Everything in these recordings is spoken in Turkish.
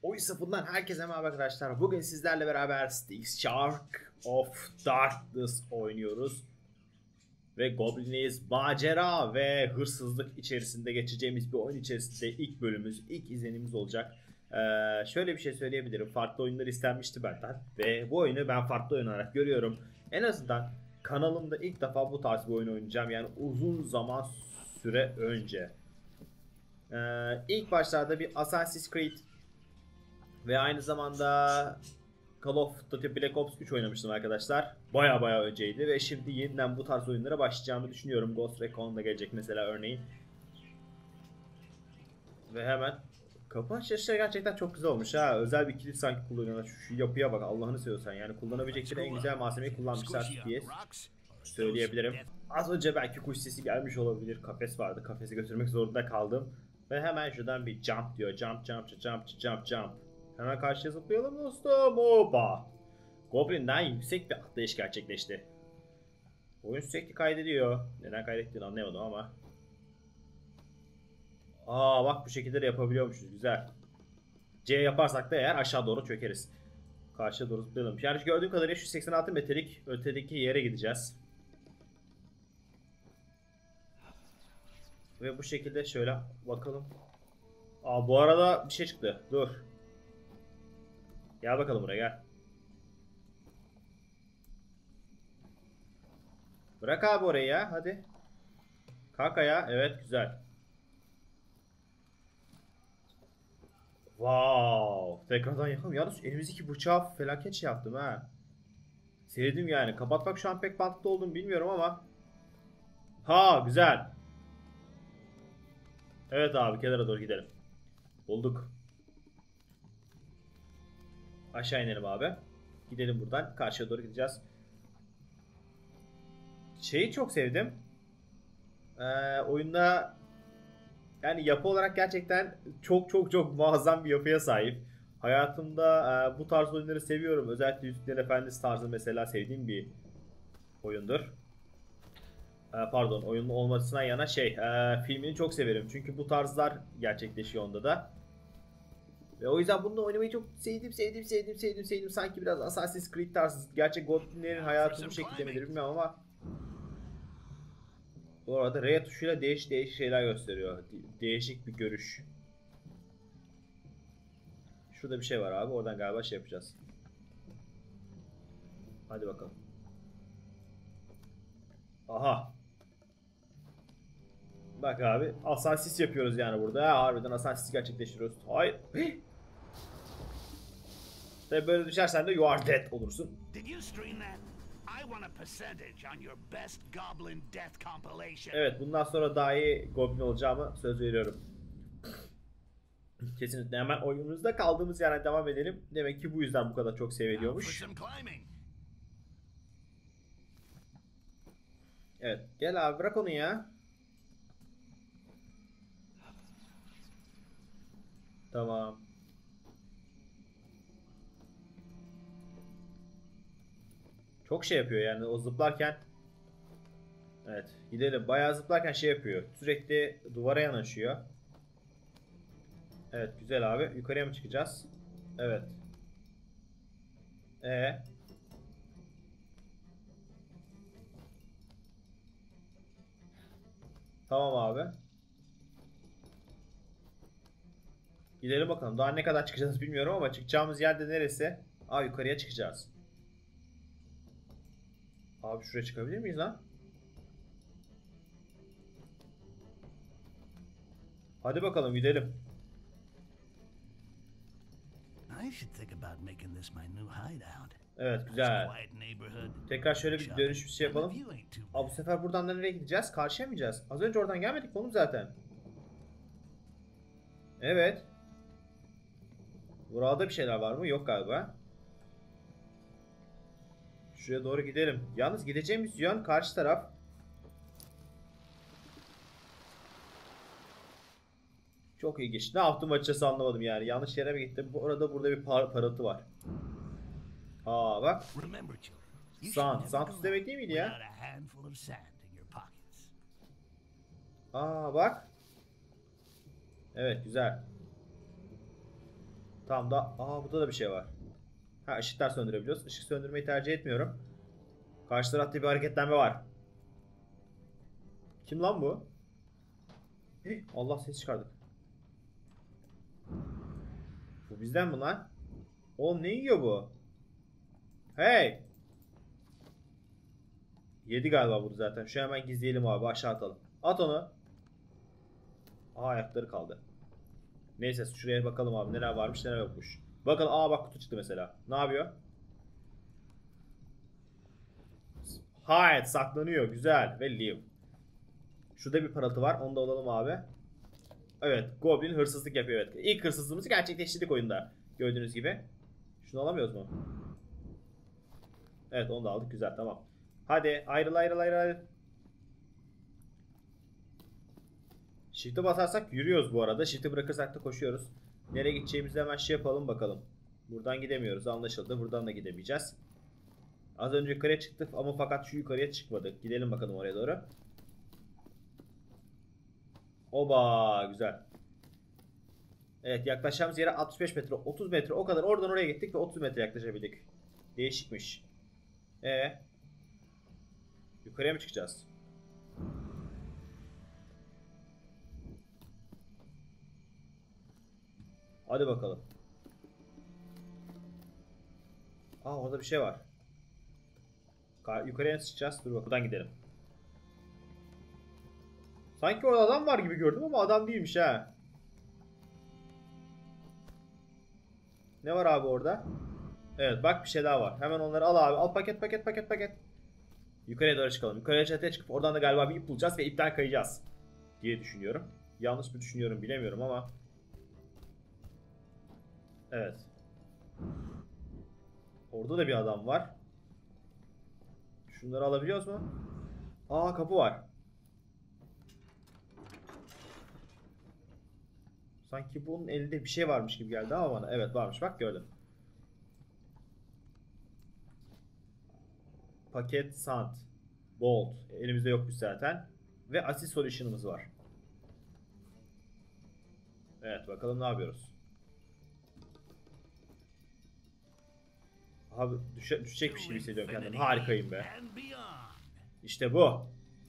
Oyun Sapı'ndan herkese merhaba arkadaşlar. Bugün sizlerle beraber Styx Shark of Darkness oynuyoruz. Ve Goblin'iz macera ve hırsızlık içerisinde geçeceğimiz bir oyun içerisinde ilk bölümümüz, ilk izlenimimiz olacak. Şöyle bir şey söyleyebilirim. Farklı oyunlar istenmişti benden. Ve bu oyunu ben farklı oyun olarak görüyorum. En azından kanalımda ilk defa bu tarz bir oyun oynayacağım. Yani uzun zaman süre önce. İlk başlarda bir Assassin's Creed ve aynı zamanda Call of Duty Black Ops 3 oynamıştım arkadaşlar. Baya önceydi ve şimdi yeniden bu tarz oyunlara başlayacağımı düşünüyorum. Ghost Recon da gelecek mesela örneğin. Ve hemen kapı açışı gerçekten çok güzel olmuş ha. Özel bir kilit sanki kullanıyorlar. Şu yapıya bak Allah'ını seviyorsan. Yani kullanabilecekleri en güzel malzemeyi kullanmışlar diye söyleyebilirim. Az önce belki kuş sesi gelmiş olabilir. Kafes vardı. Kafesi götürmek zorunda kaldım. Ve hemen şuradan bir jump diyor. Jump. Hemen karşıya zıplayalım dostum. Hoppa. Goblin'den yüksek bir atlayış gerçekleşti. Oyun sürekli kaydediyor. Neden kaydettiğini anlayamadım ama. Bak bu şekilde de yapabiliyormuşuz. Güzel. C yaparsak da eğer aşağı doğru çökeriz. Karşıya doğru zıplayalım. Yani gördüğüm kadarıyla şu 86 metrelik ötedeki yere gideceğiz. Ve bu şekilde şöyle bakalım. Bu arada bir şey çıktı. Dur. Gel bakalım buraya gel. Bırak abi orayı ya hadi. Kalk ayağa. Evet güzel. Wow. Tekrardan yapalım. Yalnız elimizdeki bıçağı felaket şey yaptım ha. Sevdim yani. Kapatmak şu an pek mantıklı olduğunu bilmiyorum ama. Güzel. Evet abi kenara doğru gidelim. Bulduk. Aşağı inelim abi. Gidelim buradan. Karşıya doğru gideceğiz. Şeyi çok sevdim. Oyunda yani yapı olarak gerçekten çok muazzam bir yapıya sahip. Hayatımda bu tarz oyunları seviyorum. Özellikle Yüzüklerin Efendisi tarzı mesela sevdiğim bir oyundur. Pardon, oyunun olmasına yana filmini çok severim. Çünkü bu tarzlar gerçekleşiyor onda da. Ve o yüzden bununla oynamayı çok sevdim. Sanki biraz Assassin's Creed tarzı. Gerçek Goblinlerin hayatı bu şekilde midir bilmiyorum ama bu arada R tuşuyla değişik şeyler gösteriyor. Değişik bir görüş. Şurada bir şey var abi. Oradan galiba şey yapacağız. Hadi bakalım. Aha. Bak abi. Assassin yapıyoruz yani burada. Harbiden Assassin gerçekleştiriyoruz. Hayır. Tabi böyle düşersen de you are dead olursun. Evet bundan sonra daha iyi Goblin olacağımı söz veriyorum. Kesinlikle hemen oyunumuzda kaldığımız yerden devam edelim. Demek ki bu yüzden bu kadar çok seviliyormuş. Evet gel abi bırak onu ya. Tamam. Çok şey yapıyor yani o zıplarken. Evet gidelim. Bayağı zıplarken şey yapıyor. Sürekli duvara yanaşıyor. Evet güzel abi. Yukarıya mı çıkacağız? Evet. Tamam abi. Gidelim bakalım. Daha ne kadar çıkacağız bilmiyorum ama çıkacağımız yerde neresi? Yukarıya çıkacağız. Abi şuraya çıkabilir miyiz lan? Hadi bakalım gidelim. Evet güzel. Tekrar şöyle bir dönüş bir şey yapalım. Bu sefer buradan da nereye gideceğiz? Karşıya mı gideceğiz? Az önce oradan gelmedik mi oğlum zaten? Evet. Burada bir şeyler var mı? Yok galiba. Şuraya doğru gidelim. Yalnız gideceğimiz yön karşı taraf. Çok ilginç. Ne yaptım açıkçası anlamadım yani. Yanlış yere mi gittim? Bu arada burada bir parıltı var. Bak. Santos demek değil miydi ya? Bak. Evet güzel. Tamam da burada da bir şey var. Ha, ışıklar söndürebiliyoruz. Işık söndürmeyi tercih etmiyorum. Karşı tarafta bir hareketlenme var. Kim lan bu? Allah, ses çıkardık. Bu bizden mi lan? Oğlum ne yiyor bu? Hey! Yedi galiba bunu zaten. Şu hemen gizleyelim abi, aşağı atalım. At onu. Ayakları kaldı. Neyse şuraya bakalım abi, neler varmış neler yokmuş. Bakalım, bak kutu çıktı mesela. Ne yapıyor? Hide saklanıyor, güzel, ve leave. Şurada bir parıltı var, onu da alalım abi. Evet, Goblin hırsızlık yapıyor, evet. İlk hırsızlığımızı gerçekleştirdik oyunda. Gördüğünüz gibi. Şunu alamıyoruz mu? Evet, onu da aldık, güzel, tamam. Hadi ayrıl ayrıl ayrıl ayrıl. Shift'e basarsak yürüyoruz bu arada. Shift'e bırakırsak da koşuyoruz. Nereye gideceğimizi hemen şey yapalım bakalım. Buradan gidemiyoruz, anlaşıldı. Buradan da gidemeyeceğiz. Az önce yukarıya çıktık ama fakat şu yukarıya çıkmadık. Gidelim bakalım oraya doğru. Oba, güzel. Evet, yaklaşacağımız yere 65 metre, 30 metre, o kadar oradan oraya gittik ve 30 metre yaklaşabildik. Değişikmiş. Yukarıya mı çıkacağız? Hadi bakalım. Orada bir şey var. Yukarıya nasıl çıkacağız? Dur bakalım. Buradan gidelim. Sanki orada adam var gibi gördüm ama adam değilmiş ha. Ne var abi orada? Evet, bak bir şey daha var. Hemen onları al abi. Al, paket paket paket paket. Yukarıya doğru çıkalım. Yukarıya çatıya çıkıp oradan da galiba bir ip bulacağız ve ipten kayacağız diye düşünüyorum. Yanlış mı düşünüyorum bilemiyorum ama. Evet. Orada da bir adam var. Şunları alabiliyoruz mu? Kapı var. Sanki bunun elinde bir şey varmış gibi geldi ama bana. Evet, varmış, bak gördüm. Paket sand. Bolt. Elimizde yokmuş zaten. Ve Assist Solution'ımız var. Evet, bakalım ne yapıyoruz. Abi düşecekmiş gibi hissediyorum kendimi. Harikayım be. İşte bu.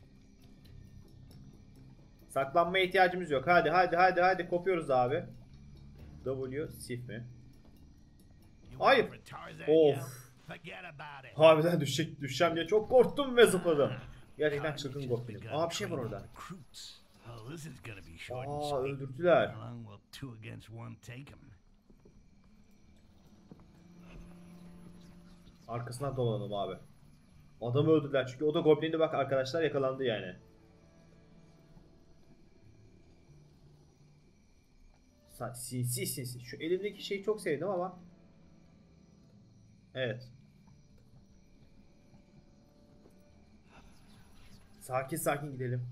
Saklanmaya ihtiyacımız yok. Hadi hadi hadi hadi, kopuyoruz abi. W sif mi? Hayır. Of. Harbiden düşeceğim diye çok korktum ve zıpladım. Gerçekten çılgın Goblin'im. Bir şey var orada. Öldürdüler. Arkasından dolanalım abi. Adamı öldürdüler çünkü o da Goblin'di, bak arkadaşlar, yakalandı yani. Sinsi sinsi. Şu elimdeki şeyi çok sevdim ama. Evet. Sakin sakin gidelim.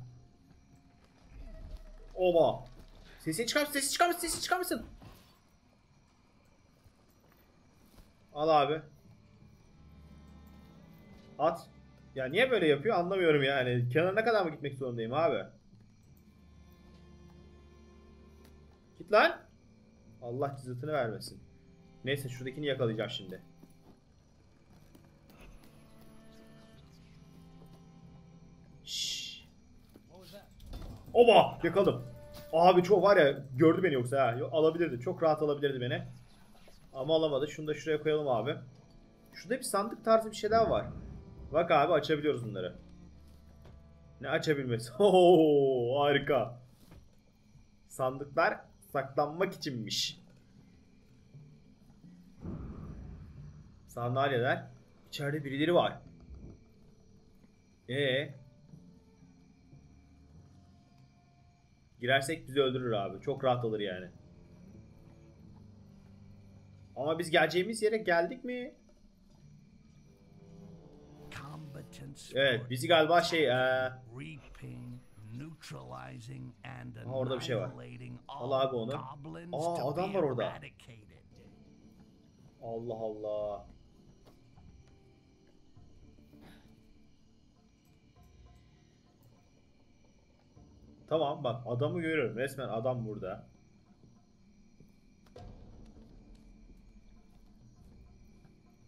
Oba. Sesini çıkar, sesini çıkar mısın, sesini çıkar mısın? Al abi. At. Ya niye böyle yapıyor anlamıyorum yani. Kenarına kadar mı gitmek zorundayım abi? Git lan. Allah cızıtını vermesin. Neyse, şuradakini yakalayacağım şimdi. Şşş. Oba, yakaladım. Abi çok var ya, gördü beni yoksa ha. Alabilirdi. Çok rahat alabilirdi beni. Ama alamadı. Şunu da şuraya koyalım abi. Şurada bir sandık tarzı bir şeyler var. Bak abi, açabiliyoruz bunları. Ne açabilmesi? Harika. Sandıklar saklanmak içinmiş. Sandalyeler. İçeride birileri var. Girersek bizi öldürür abi. Çok rahat alır yani. Ama biz geleceğimiz yere geldik mi? Evet, bizi galiba orada bir şey var. Al abi onu. Adam var orada. Allah Allah. Tamam, bak adamı görüyorum. Resmen adam burada.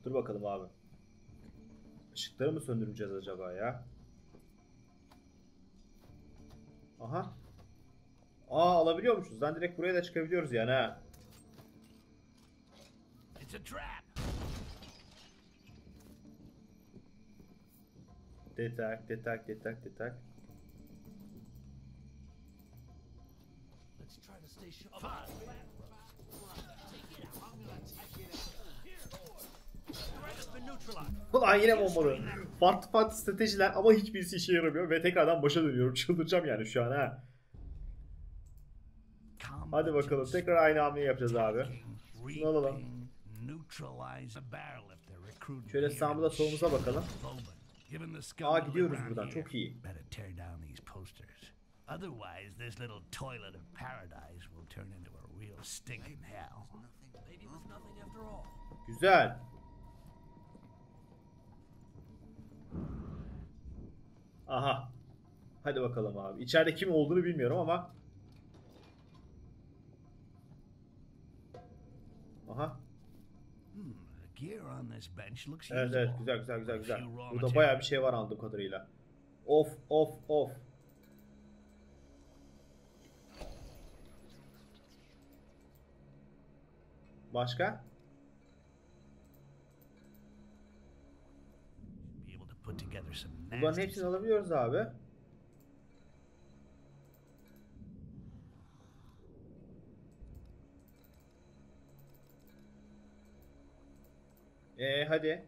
Dur bakalım abi. Işıkları mı söndüreceğiz acaba ya? Aha. Aa, alabiliyormuşuz. Lan direkt buraya da çıkabiliyoruz yani ha. Detak, detak, detak, detak. Ulan yine bombalı. Farklı farklı stratejiler ama hiçbirisi işe yaramıyor ve tekrardan başa dönüyorum. Çıldıracağım yani şu an ha. Hadi bakalım, tekrar aynı hamleyi yapacağız abi. Şunu alalım. Şöyle sağımıza solumuza bakalım. Aa, gidiyoruz buradan, çok iyi. Otherwise, this little toilet of paradise will turn into a real stinking hell. Maybe it was nothing after all. Güzel. Aha. Hadi bakalım abi. İçeride kim olduğunu bilmiyorum ama. Aha. Evet evet, güzel güzel güzel güzel. Burada bayağı bir şey var anladığım kadarıyla. Of of of. Başka? Bunların hepsini alabiliyoruz abi. Hadi.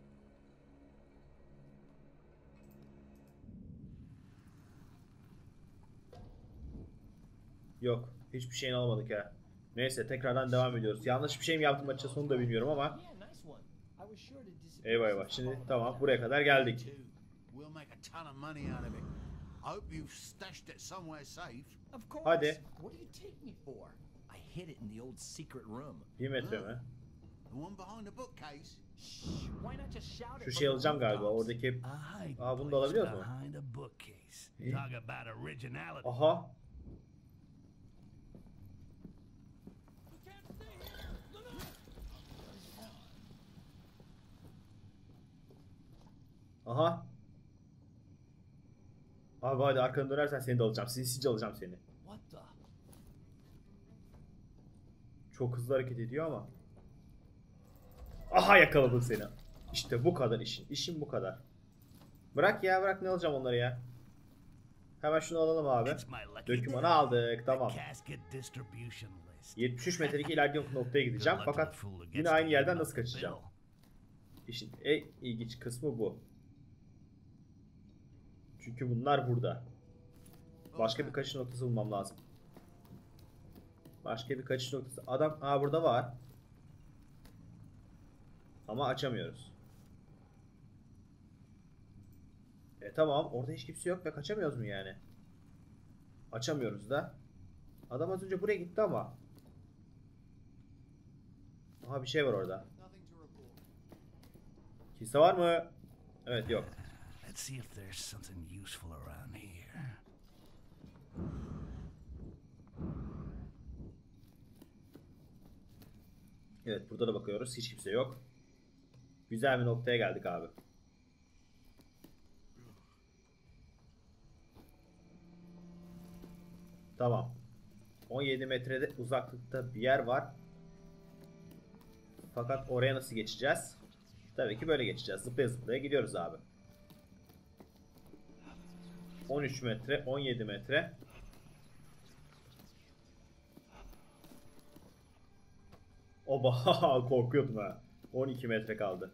Yok. Hiçbir şeyini almadık ya. Neyse, tekrardan devam ediyoruz. Yanlış bir şey mi yaptım açıkçası, onu da bilmiyorum ama. Eyvah eyvah. Şimdi tamam, buraya kadar geldik. Hadi. 1 metre mi? Şu şey alacağım galiba, oradaki. Aa, bunu da alabiliyoruz mu? Aha. Aha. Abi hadi, arkanı dönersen seni de alacağım. Sinsice alacağım seni. Çok hızlı hareket ediyor ama. Aha, yakaladım seni. İşte bu kadar işin. İşin bu kadar. Bırak ya, bırak, ne alacağım onları ya. Hemen şunu alalım abi. Dokümanı aldık, tamam. 73 metrelik ileriki noktaya gideceğim fakat yine aynı yerden nasıl kaçacağım? İşin en ilginç kısmı bu. Çünkü bunlar burada. Başka bir kaçış noktası bulmam lazım. Başka bir kaçış noktası. Adam burada var. Ama açamıyoruz. Tamam, orada hiç kimse yok ve kaçamıyoruz mu yani? Açamıyoruz da. Adam az önce buraya gitti ama. Aha, bir şey var orada. Kimse var mı? Evet, yok. Evet, burada da bakıyoruz. Hiç kimse yok. Güzel bir noktaya geldik abi. Tamam. 17 metrede uzaklıkta bir yer var. Fakat oraya nasıl geçeceğiz? Tabii ki böyle geçeceğiz. Zıplaya zıplaya gidiyoruz abi. 13 metre, 17 metre. Oba, korkuyordum ha. 12 metre kaldı.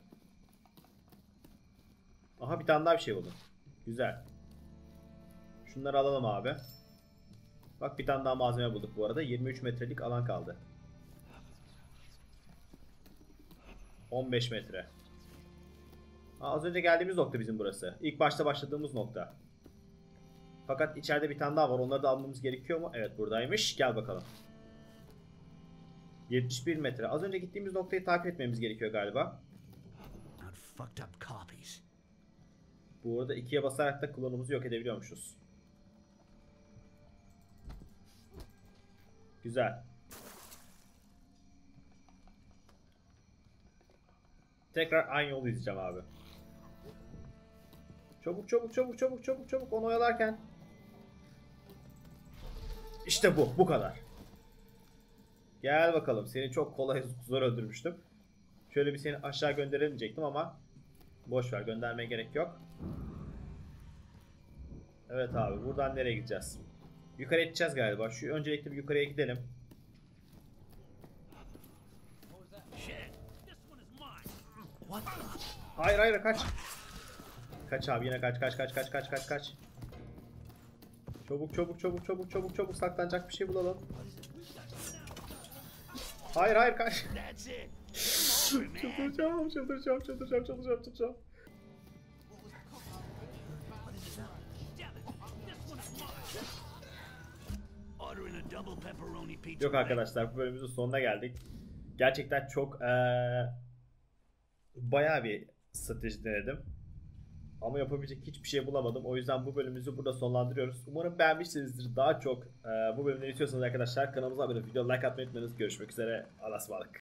Aha, bir tane daha bir şey buldum. Güzel. Şunları alalım abi. Bak, bir tane daha malzeme bulduk bu arada. 23 metrelik alan kaldı. 15 metre. Az önce geldiğimiz nokta bizim burası. İlk başta başladığımız nokta. Fakat içeride bir tane daha var. Onları da almamız gerekiyor mu? Evet, buradaymış. Gel bakalım. 71 metre. Az önce gittiğimiz noktayı takip etmemiz gerekiyor galiba. Bu arada 2'ye basarak da klonumuzu yok edebiliyormuşuz. Güzel. Tekrar aynı yolu izleyeceğim abi. Çabuk çabuk çabuk çabuk çabuk çabuk onu oyalarken. İşte bu kadar. Gel bakalım, seni çok kolay zor öldürmüştüm. Şöyle bir seni aşağı gönderelim diyecektim ama boş ver, göndermeye gerek yok. Evet abi, buradan nereye gideceğiz? Yukarı gideceğiz galiba. Şu öncelikle bir yukarıya gidelim. Hayır hayır, kaç. Kaç abi, yine kaç kaç kaç kaç kaç kaç kaç. Çabuk çabuk çabuk çabuk çabuk çabuk, saklanacak bir şey bulalım. Hayır hayır, kaç. Çıldıracağım çıldıracağım çıldıracağım çıldıracağım çıldıracağım. Yok arkadaşlar, bu bölümümüzün sonuna geldik. Gerçekten çok bayağı bir strateji denedim. Ama yapabilecek hiçbir şey bulamadım. O yüzden bu bölümümüzü burada sonlandırıyoruz. Umarım beğenmişsinizdir. Daha çok bu bölümleri istiyorsanız arkadaşlar kanalımıza abone olup video like atmayı unutmayınız. Görüşmek üzere. Allah'a ısmarladık.